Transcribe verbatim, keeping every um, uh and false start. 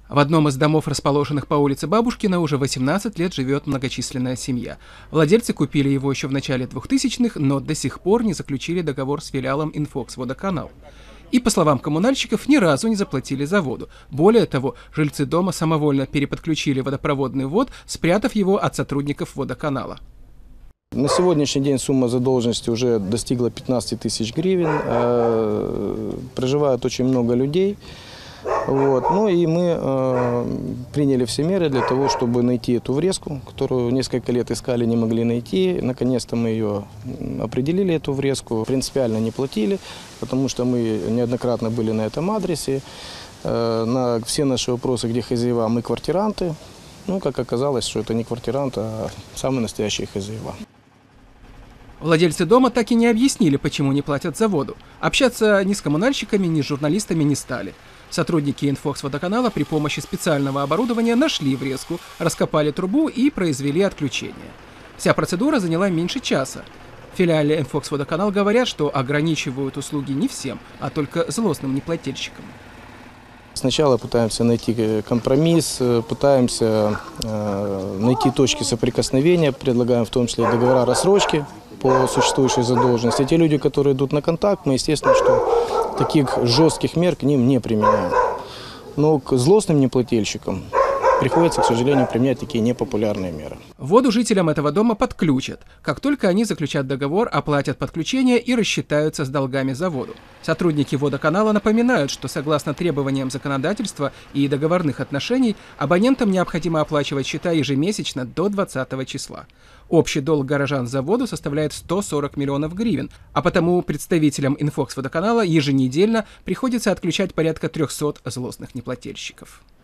В одном из домов, расположенных по улице Бабушкина, уже восемнадцать лет живет многочисленная семья. Владельцы купили его еще в начале двухтысячных, но до сих пор не заключили договор с филиалом «Инфокс Водоканал». И, по словам коммунальщиков, ни разу не заплатили за воду. Более того, жильцы дома самовольно переподключили водопроводный ввод, спрятав его от сотрудников водоканала. На сегодняшний день сумма задолженности уже достигла пятнадцати тысяч гривен. Проживает очень много людей. Вот. Ну и мы э, приняли все меры для того, чтобы найти эту врезку, которую несколько лет искали, не могли найти. Наконец-то мы ее определили, эту врезку. Принципиально не платили, потому что мы неоднократно были на этом адресе. Э, на все наши вопросы, где хозяева, мы квартиранты. Ну, как оказалось, что это не квартиранты, а самые настоящие хозяева. Владельцы дома так и не объяснили, почему не платят за воду. Общаться ни с коммунальщиками, ни с журналистами не стали. Сотрудники «Инфокс Водоканала» при помощи специального оборудования нашли врезку, раскопали трубу и произвели отключение. Вся процедура заняла меньше часа. В филиале «Инфокс Водоканал» говорят, что ограничивают услуги не всем, а только злостным неплательщикам. Сначала пытаемся найти компромисс, пытаемся найти точки соприкосновения, предлагаем в том числе договора рассрочки по существующей задолженности. Те люди, которые идут на контакт, мы, естественно, что таких жестких мер к ним не применяем. Но к злостным неплательщикам приходится, к сожалению, применять такие непопулярные меры. Воду жителям этого дома подключат. Как только они заключат договор, оплатят подключение и рассчитаются с долгами за воду. Сотрудники водоканала напоминают, что согласно требованиям законодательства и договорных отношений, абонентам необходимо оплачивать счета ежемесячно до двадцатого числа. Общий долг горожан за воду составляет сто сорок миллионов гривен, а потому представителям «Инфокс Водоканала» еженедельно приходится отключать порядка трёхсот злостных неплательщиков.